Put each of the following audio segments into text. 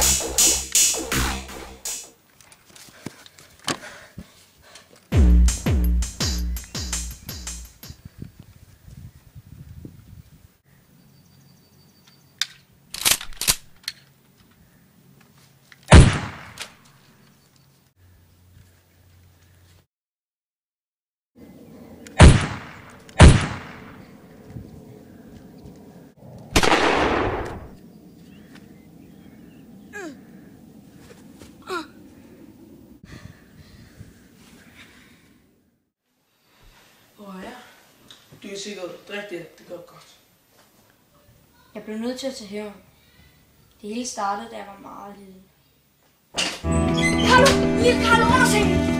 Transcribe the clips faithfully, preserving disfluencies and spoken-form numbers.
Du er sikkert drik det, det går godt. Jeg blev nødt til at tage hævn. Det hele startede, da jeg var meget lille. Carlo! Lille Carlo, under sengen!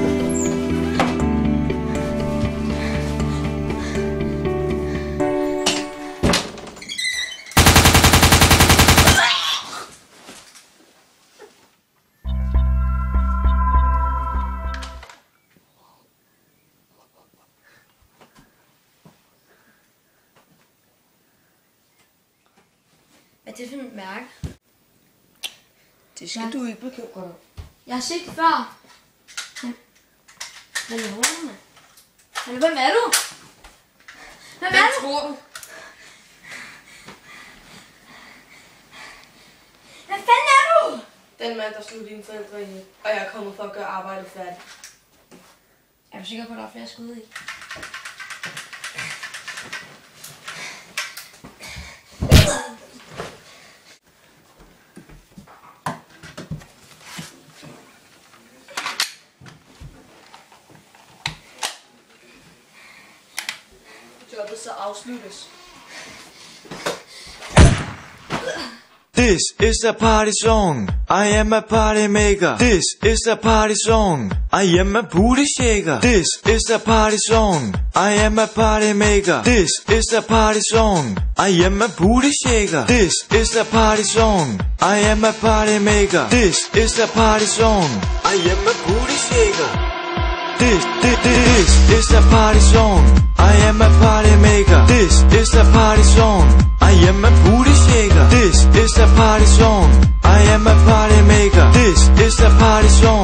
Hvad er det for et mærke? Det skal ja. Du ikke bekymre dig. Jeg har set det før. Men hvad laver du med? Eller hvem er du? Hvem er du? Tror du? Hvad fanden er du? Den mand, der slog dine forældre ihjel, og jeg er kommet for at gøre arbejdet færdigt. Er du sikker på, at der er flere skud i? Jobbet så afsluttes. This is the party song. I am a party maker. This is the party song. I am a booty shaker. This is the party song. I am a party maker. This is the party song. I am a booty shaker. This is the party song. I am a party maker. This is the party song. I am a booty shaker. This, this, this is the party song. I am a party maker. This is the party song. I am a booty shaker. This is the party song. I am a party maker. This is the party song.